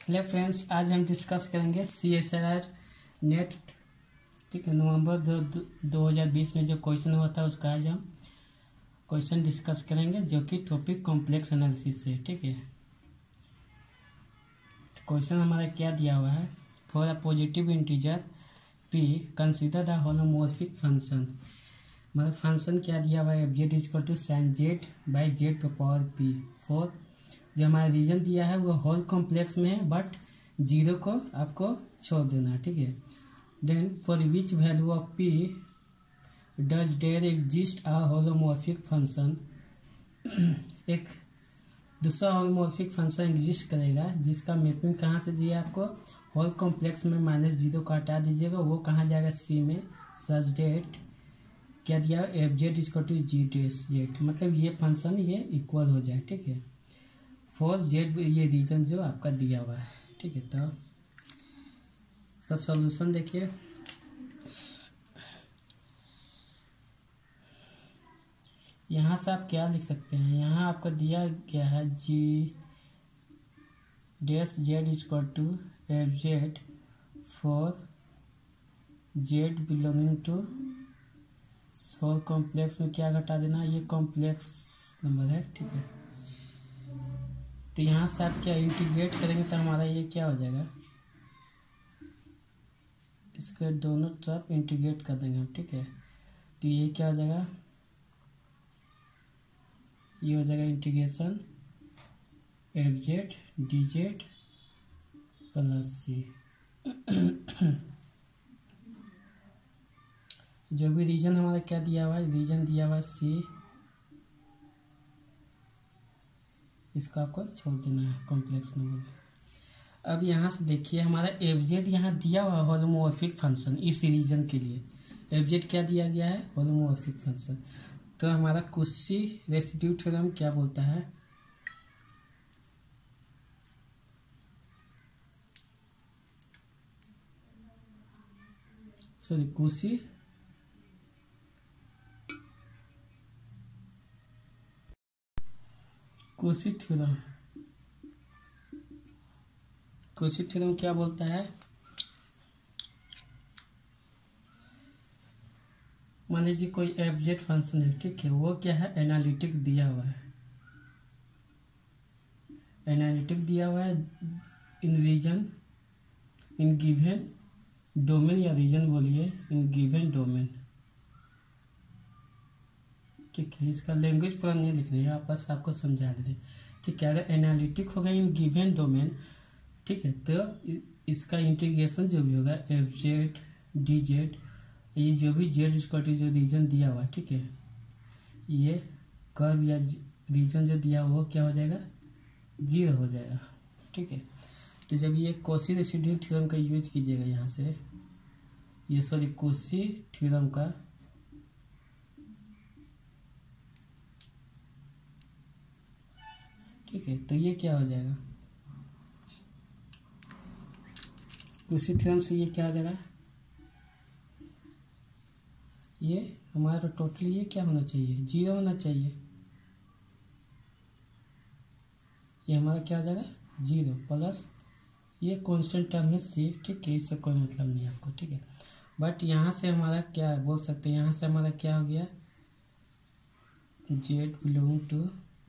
Hello friends, आज हम discuss करेंगे CSIR नेट। ठीक है, नवंबर 2020 में जो क्वेश्चन हुआ था उसका आज हम क्वेश्चन डिस्कस करेंगे, जो कि टॉपिक कॉम्प्लेक्स एनालिसिस से। ठीक है, क्वेश्चन हमारा क्या दिया हुआ है। For a positive integer p consider the holomorphic function. मतलब फंक्शन क्या दिया हुआ है, f(z) = sin z/z⁴ p। For जो हमारा रीजन दिया है वो होल कॉम्प्लेक्स में है, बट जीरो को आपको छोड़ देना है। ठीक है, then for which value of p does there exist a holomorphic function. एक दूसरा होलोमॉर्फिक फंक्शन एग्जिस्ट करेगा जिसका मैपिंग कहाँ से दिया है आपको, होल कॉम्प्लेक्स में -0 को हटा दीजिएगा, वो कहाँ जाएगा, c में। सच डेट क्या दिया है, f(z) = g'(z), मतलब ये फंक्शन ये इक्वल हो जाए। ठीक है, फॉर जेड ये रीजन जो आपका दिया हुआ है। ठीक है, तो इसका सॉल्यूशन देखिए। यहाँ से आप क्या लिख सकते हैं, यहाँ आपका दिया गया है g'(z) = f(z) for z belonging to whole complex में क्या घटा देना, ये कॉम्प्लेक्स नंबर है। ठीक है, तो यहाँ से आप क्या इंटीग्रेट करेंगे तो हमारा ये क्या हो जाएगा, इसके दोनों तरफ इंटीग्रेट कर देंगे हम। ठीक है, तो ये क्या हो जाएगा, ये हो जाएगा इंटीग्रेशन f(z) dz + c। जो भी रीजन हमारा क्या दिया हुआ है, रीजन दिया हुआ है c, इसका आपको छोड़ देना है कॉम्प्लेक्स नंबर। अब यहाँ से देखिए हमारा f(z) यहाँ दिया हुआ है होलोमॉर्फिक फंक्शन। इस रीजन के लिए f(z) क्या दिया गया है, होलोमॉर्फिक फंक्शन। तो हमारा कुशी रेसिड्यू थ्योरम क्या बोलता है, सॉरी कुशी थ्योरम। कुशी थ्योरम क्या बोलता है, मान लीजिए कोई f(z) फंक्शन है। ठीक है, वो क्या है, एनालिटिक दिया हुआ है। एनालिटिक दिया हुआ है in region, in given domain, या रीजन बोलिए, इन गिवन डोमेन। ठीक है, इसका लैंग्वेज पूरा नहीं लिख रहे हैं आप, बस आपको समझा दे रहे हैं। ठीक है, अगर एनालिटिक होगा इन गिवन डोमेन, ठीक है, तो इसका इंटीग्रेशन जो भी होगा f(z) dz, ये जो भी z जो रीजन दिया हुआ है, ठीक है, ये कर्व या रीजन जो दिया हुआ वो क्या हो जाएगा, 0 हो जाएगा। ठीक है, तो जब ये कॉची रेसिड्यू थ्योरम का यूज कीजिएगा यहाँ से, ये सॉरी कॉची थ्योरम का, ठीक है, तो ये क्या हो जाएगा, कॉची थ्योरम से ये क्या हो जाएगा, ये हमारा तो टोटली ये क्या होना चाहिए, 0 होना चाहिए। ये हमारा क्या हो जाएगा, 0 प्लस ये कांस्टेंट टर्म है c। ठीक है, इससे कोई मतलब नहीं है आपको। ठीक है, बट यहाँ से हमारा क्या बोल सकते हैं, यहाँ से हमारा क्या हो गया, z बिलोंग टू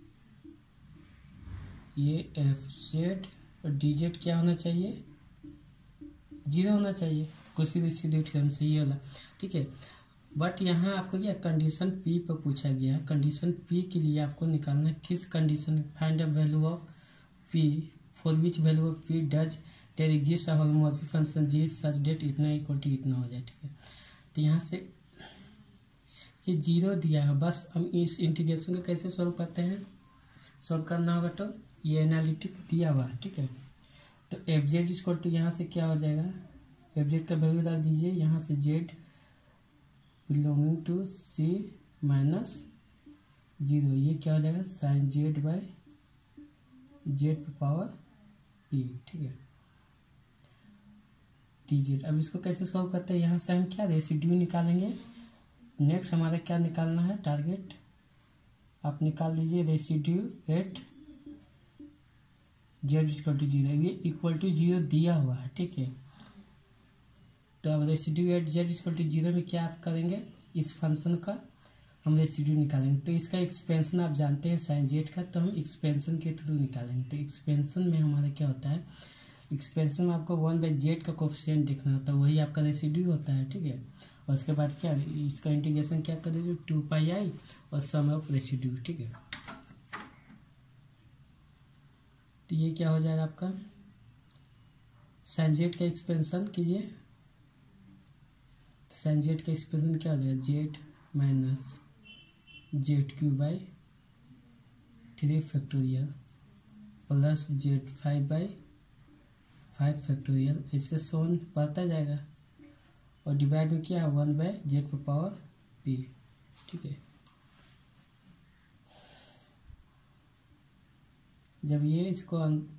ये f(z) और dz क्या होना चाहिए, 0 होना चाहिए, कुछ रेसिड्यू थ्योरम से ये वाला। ठीक है, बट यहाँ आपको क्या कंडीशन p पर पूछा गया है। कंडीशन p के लिए आपको निकालना है किस condition, find a value of p for which value of p does there exist a holomorphic function g such that इतना इक्वल टू इतना हो जाए। ठीक है, तो यहाँ से ये 0 दिया है, बस हम इस इंटीग्रेशन को कैसे सॉल्व करते हैं, सॉल्व करना होगा तो ये एनालिटिक दिया हुआ है। ठीक है, तो f(z) = यहाँ से क्या हो जाएगा, f(z) का वैल्यू रख दीजिए, यहाँ से z बिलोंगिंग टू c -0, ये क्या हो जाएगा, sin z/z⁴p। ठीक है, dz। अब इसको कैसे सॉल्व करते हैं, यहाँ से हम क्या रेसिड्यू निकालेंगे। नेक्स्ट हमारा क्या निकालना है, टारगेट आप निकाल लीजिए residue at z equal to zero, ये इक्वल टू जीरो दिया हुआ है, ठीक है। तो अब residue at z equal to zero में क्या आप करेंगे, इस फंक्शन का हम रेसिड्यू निकालेंगे। तो इसका एक्सपेंशन आप जानते हैं साइन जेड का, तो हम एक्सपेंशन के थ्रू निकालेंगे। तो एक्सपेंशन में हमारा क्या होता है, एक्सपेंशन में आपको 1/z का कोफिशिएंट देखना होता है, वही आपका रेसिड्यू होता है, ठीक है। और उसके बाद क्या, इसका इंटीग्रेशन क्या कर दीजिए 2πi और सम ऑफ रेसिड्यू, ठीक है। तो ये क्या हो जाएगा आपका, साइन जेड का एक्सपेंशन कीजिए। तो साइन जेड का एक्सपेंशन क्या हो जाएगा, z minus z³/3 factorial plus z5/5 factorial, इससे सोन बढ़ता जाएगा और डिवाइड में क्या है 1/z⁻p, ठीक है। जब ये इसको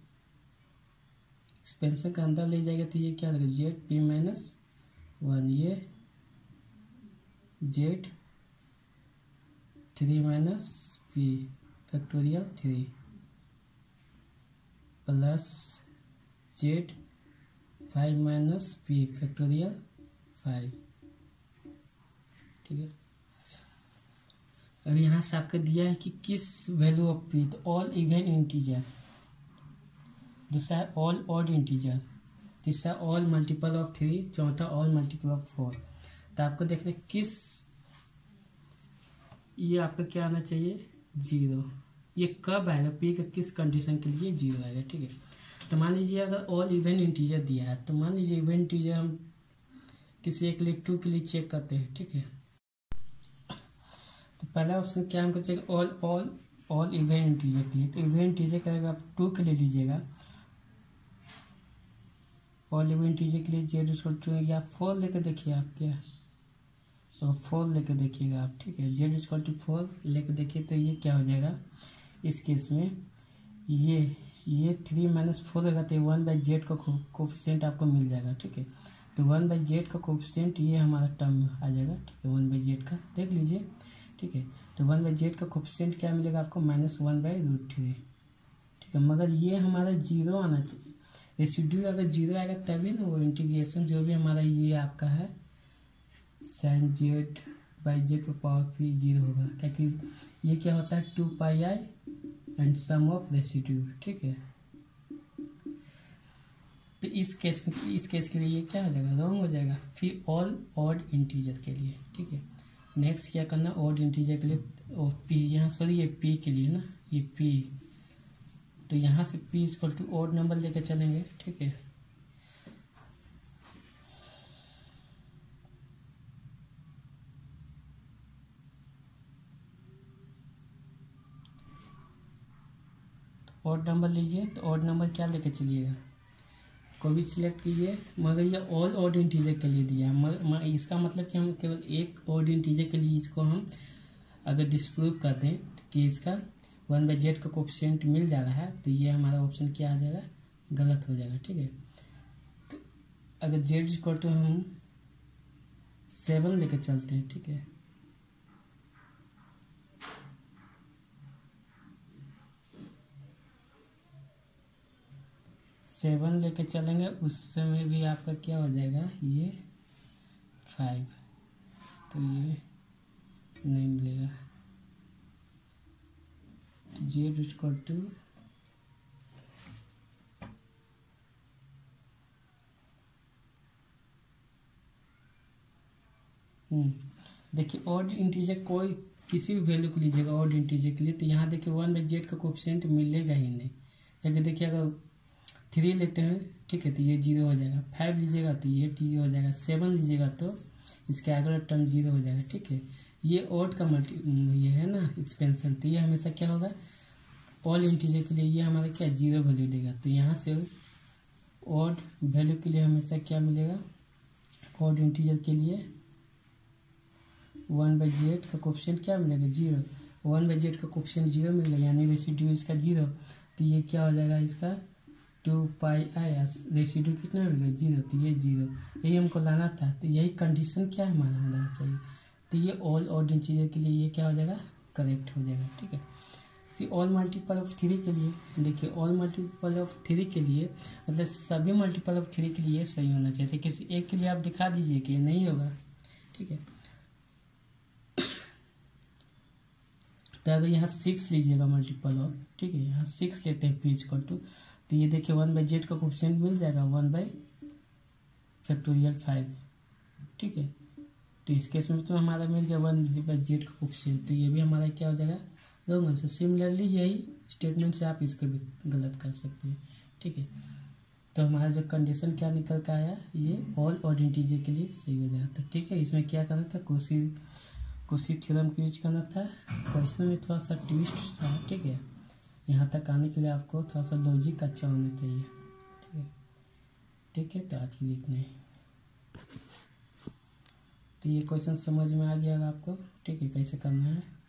एक्सपेंशन का अंदर ले जाएगा तो ये क्या लगेगा z p-1, ये z3-p factorial 3 plus z5-p factorial 5, ठीक है। अब यहाँ से आपको दिया है कि किस वैल्यू ऑफ पी, तो ऑल इवन इंटीजर, दूसरा है ऑल ऑड इंटीजर, तीसरा ऑल मल्टीपल ऑफ 3, चौथा ऑल मल्टीपल ऑफ 4। तो आपको देखना किस, ये आपका क्या आना चाहिए 0, ये कब आएगा, पी का किस कंडीशन के लिए 0 आएगा, ठीक है। तो मान लीजिए अगर ऑल इवन इंटीजर दिया है, तो मान लीजिए इवन इंटीजर हम किसी एक के लिए 2 के लिए चेक करते हैं, ठीक है। तो पहला ऑप्शन क्या हमको चाहिए, ऑल इवन इंटीजर के लिए। तो इवन इंटीजर करेगा आप 2 के लिए लीजिएगा, ऑल इवन इंटीजर के लिए z या 4 लेकर देखिए आप, क्या तो 4 लेकर देखिएगा आप, ठीक है। z4 लेकर देखिए तो ये क्या हो जाएगा, इस केस में ये 3-4 होगा तो 1/z का कोफिशिएंट आपको मिल जाएगा, ठीक है। तो 1/z का कोफिशिएंट ये हमारा टर्म आ जाएगा, ठीक है। 1/z का देख लीजिए, ठीक है। तो 1/z का कोफिशिएंट क्या मिलेगा आपको, -1/√3, ठीक है। मगर ये हमारा 0 आना चाहिए, रेसिड्यू अगर 0 आएगा तभी ना वो इंटीग्रेशन जो भी हमारा ये आपका है साइन z/z⁻p 0 होगा, क्योंकि ये क्या होता है 2πi and some of residue, ठीक है। तो इस केस के लिए ये क्या हो जाएगा, रॉन्ग हो जाएगा। फिर ऑल ऑड इंटीजर के लिए, ठीक है। नेक्स्ट क्या करना, ऑड इंटीजर के लिए, और पी यहाँ सॉरी ये पी के लिए ना, ये पी, तो यहाँ से p equal to odd number लेकर चलेंगे, ठीक है। ऑड नंबर लीजिए, तो ऑड नंबर क्या लेकर चलिएगा, कोई भी सिलेक्ट कीजिए, मगर ये ऑल ऑड इंटीजर के लिए दिया है। इसका मतलब कि हम केवल एक ऑड इंटीजर के लिए इसको हम अगर डिस्प्रूव कर दें कि इसका 1/z का कोफिशिएंट मिल जा रहा है, तो ये हमारा ऑप्शन क्या आ जाएगा, गलत हो जाएगा, ठीक है। तो अगर z हम 7 लेकर चलते हैं, ठीक है, सेवन लेके चलेंगे, उस समय भी आपका क्या हो जाएगा, ये 5, तो ये नहीं मिलेगा। तो z देखिए ऑड इंटीजर कोई किसी भी वैल्यू को लीजिएगा ऑड इंटीजर के लिए, तो यहाँ देखिए 1/z का कोफिशिएंट मिलेगा ही नहीं। अगर देखिए अगर 3 लेते हैं, ठीक है, तो ये 0 हो जाएगा। 5 लीजिएगा तो ये 0 हो जाएगा। 7 लीजिएगा तो इसके अगला टर्म 0 हो जाएगा, ठीक है। ये ऑड का ये है ना एक्सपेंशन, तो ये हमेशा क्या होगा, ऑल इंटीजर के लिए ये हमारा क्या 0 वैल्यू देगा। तो यहाँ से ऑड वैल्यू के लिए हमेशा क्या मिलेगा, ऑड इंटीजर के लिए 1/z का कोफिशिएंट क्या मिलेगा 0, 1/z का कोफिशिएंट 0 मिलेगा, यानी रेसिड्यू इसका 0। तो ये क्या हो जाएगा, इसका 2πi, रेसिड्यू कितना मिलेगा 0, तो ये 0, यही हमको लाना था। तो यही कंडीशन क्या है हमारा होना चाहिए। तो ये ऑल ऑड इंटीजर के लिए ये क्या हो जाएगा, करेक्ट हो जाएगा, ठीक है। फिर ऑल मल्टीपल ऑफ 3 के लिए देखिए, ऑल मल्टीपल ऑफ 3 के लिए मतलब सभी मल्टीपल ऑफ 3 के लिए सही होना चाहिए। किसी एक के लिए आप दिखा दीजिए कि नहीं होगा, ठीक है। तो अगर यहाँ 6 लीजिएगा मल्टीपल ऑफ, ठीक है, यहाँ 6 लेते हैं पी इक्वल टू, तो ये देखिए 1/z का कोफिशिएंट मिल जाएगा 1/5, ठीक है। तो इस केस में तो हमारा मिल गया 1/z का कोफिशिएंट, तो ये भी हमारा क्या हो जाएगा, रॉन्ग आंसर। सिमिलरली यही स्टेटमेंट से आप इसको भी गलत कर सकते हैं, ठीक है। तो हमारा जो कंडीशन क्या निकल कर आया, ये ऑल ऑड इंटीजर के लिए सही हो जाएगा। तो ठीक है, इसमें क्या करना था, कोशी थ्योरम का यूज करना था। क्वेश्चन में थोड़ा सा ट्विस्ट था, ठीक है। यहाँ तक आने के लिए आपको थोड़ा सा लॉजिक अच्छा होना चाहिए, ठीक है। ठीक है, तो आज के लिए इतना ही। तो ये क्वेश्चन समझ में आ गया आपको, ठीक है, कैसे करना है।